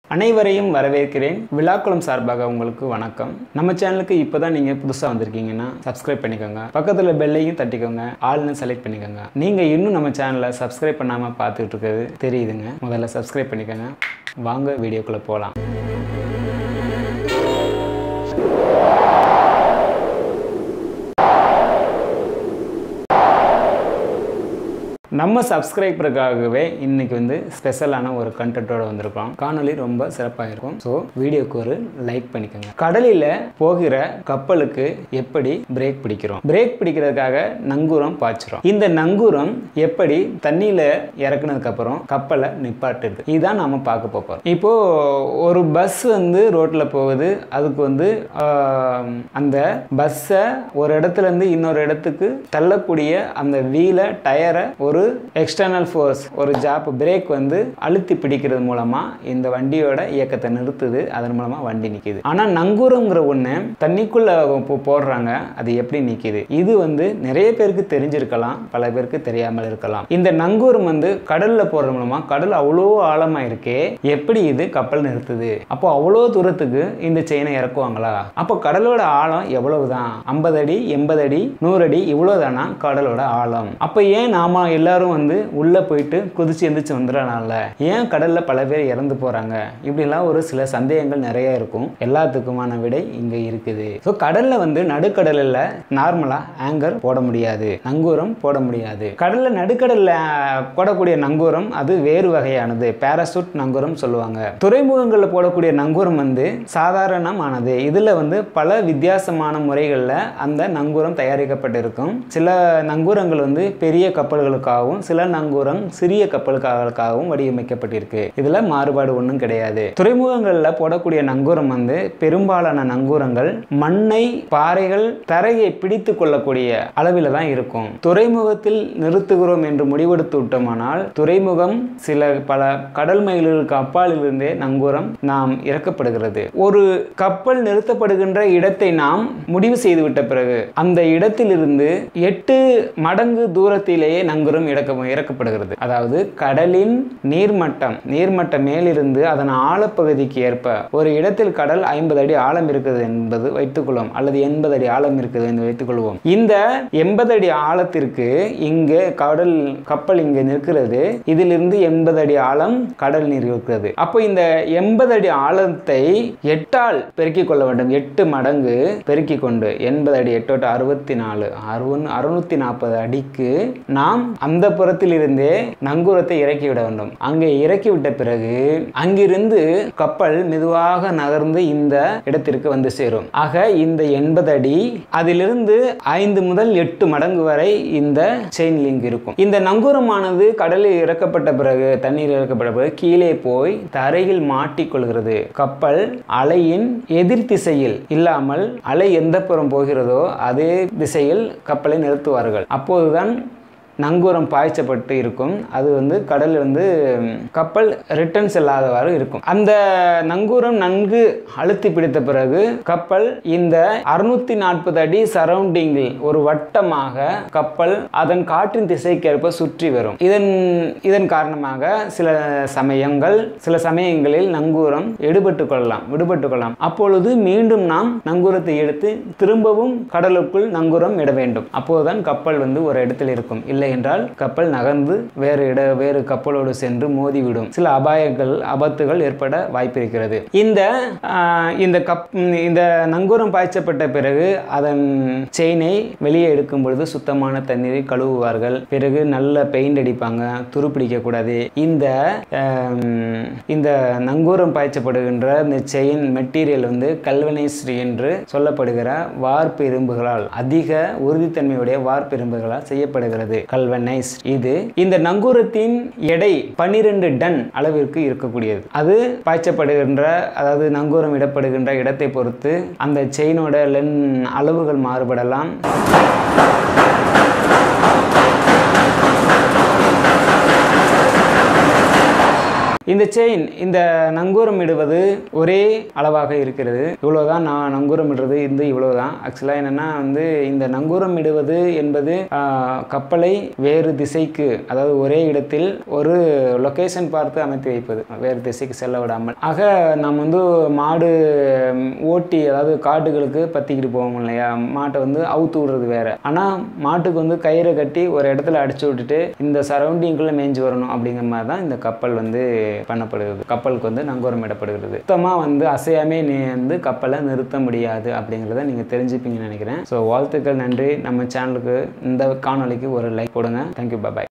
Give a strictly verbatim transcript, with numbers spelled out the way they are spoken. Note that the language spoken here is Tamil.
அனைவரையும் வரவேற்கிறேன். விழாக்குளம் சார்பாக உங்களுக்கு வணக்கம். நம்ம சேனலுக்கு இப்போதான் நீங்க புதுசா வந்திருக்கீங்கன்னா சப்ஸ்கிரைப் பண்ணிக்கோங்க. பக்கத்துல பெல்லையும் தட்டிக்கோங்க. ஆல்னு செலக்ட் பண்ணிக்கோங்க. நீங்க இன்னும் நம்ம சேனலை சப்ஸ்கிரைப் பண்ணாம பார்த்துட்டு இருக்கிறது தெரியுதுங்க. முதல்ல சப்ஸ்கிரைப் பண்ணிக்கோங்க. வாங்க வீடியோக்குள்ள போலாம். நம்ம சப்ஸ்கிரைபருக்காகவே இன்னைக்கு வந்து ஸ்பெஷலான ஒரு கண்டென்ட்டோட வந்திருக்கோம். காணொலி ரொம்ப சிறப்பாக இருக்கும். ஸோ வீடியோக்கு ஒரு லைக் பண்ணிக்கோங்க. கடலில் போகிற கப்பலுக்கு எப்படி பிரேக் பிடிக்கிறோம்? பிரேக் பிடிக்கிறதுக்காக நங்கூரம் பாய்ச்சிரும். இந்த நங்கூரம் எப்படி தண்ணியில இறக்குனதுக்கு அப்புறம் கப்பலை நிப்பாட்டுது, இதுதான் நாம பார்க்க போறோம். இப்போ ஒரு பஸ் வந்து ரோட்ல போகுது. அதுக்கு வந்து அந்த பஸ்ஸை ஒரு இடத்துல இருந்து இன்னொரு இடத்துக்கு தள்ளக்கூடிய அந்த வீல டயரை ஒரு எக்ஸ்டர்னல் ஃபோர்ஸ், ஒரு ஜாப் பிரேக் வந்து அழுத்தி பிடிக்கிறது மூலமா இந்த வண்டியோட இயக்கத்தை நிறுத்துது. அதன் மூலமா வண்டி நிக்குது. ஆனா நங்கூரம்ங்கிற ஒண்ணு தண்ணிக்குள்ள போடுறாங்க. அது எப்படி நிக்குது? இது வந்து நிறைய பேருக்கு தெரிஞ்சிருக்கலாம், பல பேருக்கு தெரியாமல் இருக்கலாம். இந்த நங்கூரம் வந்து கடல்ல போறது மூலமா, கடல் அவ்வளோ ஆழமா இருக்கே, எப்படி இது கப்பல் நிறுத்துது? அப்போ அவ்வளோ தூரத்துக்கு இந்த செயினை இறக்குவாங்களா? அப்போ கடலோட ஆழம் எவ்வளவுதான்? ஐம்பது அடி, எண்பது அடி, நூறு அடி, இவ்வளவுதானா கடலோட ஆழம்? அப்ப ஏன் நாம எல்லாரும் வந்து உள்ள போயிட்டு குதிச்சு எந்திரிச்சு வந்துடுறனால ஏன் கடல்ல பல பேர் இறந்து போறாங்க? இப்படிலாம் ஒரு சில சந்தேகங்கள் நிறைய இருக்கும். எல்லாத்துக்குமான விடை இங்க இருக்குது. ஸோ கடல்ல வந்து நடுக்கடல்ல நார்மலா ஆங்கர் போட முடியாது, நங்கூரம் போட முடியாது. கடல்ல நடுக்கடல்ல போடக்கூடிய நங்கூரம் அது வேறு வகையானது, பாராசூட் நங்கூரம் சொல்லுவாங்க. துறைமுகங்கள்ல போடக்கூடிய நங்கூரம் வந்து சாதாரணமானது. இதுல வந்து பல வித்தியாசமான முறைகள்ல அந்த நங்கூரம் தயாரிக்கப்பட்டிருக்கும். சில நங்கூரங்கள் வந்து பெரிய கப்பல்களுக்காகவும், சில நங்கூரம் சிறிய கப்பலுக்காகவும் வடிவமைக்கப்பட்டிருக்கு. இதுல மாறுபாடு ஒன்றும் கிடையாது. துறைமுகங்கள்ல போடக்கூடிய நங்கூரம் வந்து பெரும்பாலான நங்கூரங்கள் மண்ணை, பாறைகள், தரையை பிடித்து கொள்ளக்கூடிய அளவில் தான் இருக்கும். துறைமுகத்தில் நிறுத்துகிறோம் என்று முடிவெடுத்து விட்டோமானால் துறைமுகம் சில பல கடல் மைல்களுக்கு அப்பாலில் இருந்தே நங்கூரம் நாம் இறக்கப்படுகிறது. ஒரு கப்பல் நிறுத்தப்படுகின்ற இடத்தை நாம் முடிவு செய்துவிட்ட பிறகு அந்த இடத்திலிருந்து எட்டு மடங்கு தூரத்திலேயே நங்கூரம் இறக்கப்படுகிறது. அதாவது கடலின் நீர்மட்டம் நீர்மட்டம் மேலிருந்து அதன் ஆழப்பகுதிக்கு ஏற்ப ஒரு இடத்தில் கடல் ஐம்பது அடி ஆழம் இருக்குது என்பது வைத்துக்கொள்வோம், அல்லது எண்பது அடி ஆழம் இருக்குது என்று வைத்துக்கொள்வோம். இந்த எண்பது அடி ஆழத்திற்கு இங்கு கடல் கப்பல் இங்கு நிற்கிறது. இதிலிருந்து எண்பது அடி ஆழம் கடல் நீர் இருக்கிறது. அப்போ இந்த எண்பது அடி ஆழத்தை எட்டால் பெருக்கிக் கொள்ள வேண்டும். எட்டு மடங்கு பெருக்கிக் கொண்டு எண்பது அடி எட்டோட்டு அறுபத்தி நாலு அறுநூத்தி நாற்பது அடிக்கு நாம் அந்த புறத்தில் இருந்தே நங்கூரத்தை இறக்கிவிட வேண்டும். அங்கே இறக்கிவிட்ட பிறகு அங்கிருந்து கப்பல் மெதுவாக நகர்ந்து இந்த இடத்திற்கு வந்து சேரும். ஆக இந்த எண்பது அடி, அதிலிருந்து ஐந்து முதல் எட்டு மடங்கு வரை இந்த செயின் லிங்க் இருக்கும். இந்த நங்கூரமானது கடலில் இறக்கப்பட்ட பிறகு, தண்ணீர் இறக்கப்பட்ட பிறகு கீழே போய் தரையில் மாட்டிக்கொள்கிறது. கப்பல் அலையின் எதிர் திசையில் இல்லாமல் அலை எந்த புறம் போகிறதோ அதே திசையில் கப்பலை நிறுத்துவார்கள். அப்போதுதான் நங்கூரம் பாய்ச்சப்பட்டு இருக்கும். அது வந்து கடல் வந்து கப்பல் ரிட்டர்ன் செல்லாதவாறு இருக்கும். அந்த நங்கூரம் நன்கு அழுத்தி பிடித்த பிறகு கப்பல் இந்த அறுநூத்தி நாற்பது அடி சரௌண்டிங்கில் ஒரு வட்டமாக கப்பல் அதன் காற்றின் திசைக்கேற்ப சுற்றி வரும். இதன் இதன் காரணமாக சில சமயங்கள் சில சமயங்களில் நங்கூரம் எடுபட்டு கொள்ளலாம் விடுபட்டு கொள்ளலாம். அப்பொழுது மீண்டும் நாம் நங்கூரத்தை எடுத்து திரும்பவும் கடலுக்குள் நங்கூரம் இட வேண்டும். அப்போதுதான் கப்பல் வந்து ஒரு இடத்தில் இருக்கும். இல்லை என்றால் கப்பல் நகர்ந்து வேறு இட வேறு கப்பலோடு சென்று மோதிவிடும். சில அபாயங்கள் ஆபத்துகள் ஏற்பட வாய்ப்பிருக்கிறது. இந்த இந்த கப் இந்த நங்கூரம் பாய்ச்சப்பட்ட பிறகு அதன் செயினை வெளியே எடுக்கும் பொழுது சுத்தமான தண்ணீரை கழுவுவார்கள். பிறகு நல்ல பெயிண்ட் அடிப்பாங்க, துருப்பிடிக்க கூடாது. இந்த இந்த நங்கூரம் பாய்ச்சப்படுகின்ற இந்த செயின் மெட்டீரியல் வந்து கல்வனைஸ்ட் என்று சொல்லப்படுகிற வார்ப்பு இரும்புகளால், அதிக உறுதித்தன்மையுடைய வார்ப்பு இரும்புகளால் செய்யப்படுகிறது. கல்வனைஸ்ட். இது இந்த நங்கூரத்தின் எடை பன்னிரண்டு டன் அளவிற்கு இருக்கக்கூடியது. அது பாய்ச்சப்படுகின்ற, அதாவது நங்கூரம் இடப்படுகின்ற இடத்தை பொறுத்து அந்த செயினோட லென் அளவுகள் மாறுபடலாம். இந்த செயின் இந்த நங்கூரம் இடுவது ஒரே அளவாக இருக்கிறது. இவ்வளவுதான் நான் நங்கூரம் இடுறது இந்த இவ்வளவுதான். ஆக்சுவலாக என்னன்னா வந்து இந்த நங்கூரம் இடுவது என்பது கப்பலை வேறு திசைக்கு, அதாவது ஒரே இடத்தில் ஒரு லொகேஷன் பார்த்து அமைத்து வைப்பது, வேறு திசைக்கு செல்ல விடாமல். ஆக நாம் வந்து மாடு ஓட்டி, அதாவது காட்டுகளுக்கு பத்திக்கிட்டு போவோம் இல்லையா, மாட்டை வந்து அவுத்து விடுறது வேற. ஆனால் மாட்டுக்கு வந்து கயிறை கட்டி ஒரு இடத்துல அடிச்சு விட்டுட்டு இந்த சரௌண்டிங்குள்ள மேய்ஞ்சி வரணும் அப்படிங்கிற மாதிரி தான் இந்த கப்பல் வந்து பண்ணப்படுகிறது. கப்பலுக்கு வந்து நங்கூரம் இடப்படுகிறது. சுத்தமாக வந்து அசையாமே நீ வந்து கப்பலை நிறுத்த முடியாது அப்படிங்கிறத நீங்கள் தெரிஞ்சுப்பீங்கன்னு நினைக்கிறேன். ஸோ வாழ்த்துக்கள், நன்றி. நம்ம சேனலுக்கு இந்த காணொலிக்கு ஒரு லைக் போடுங்க. தேங்க்யூ, பாய்.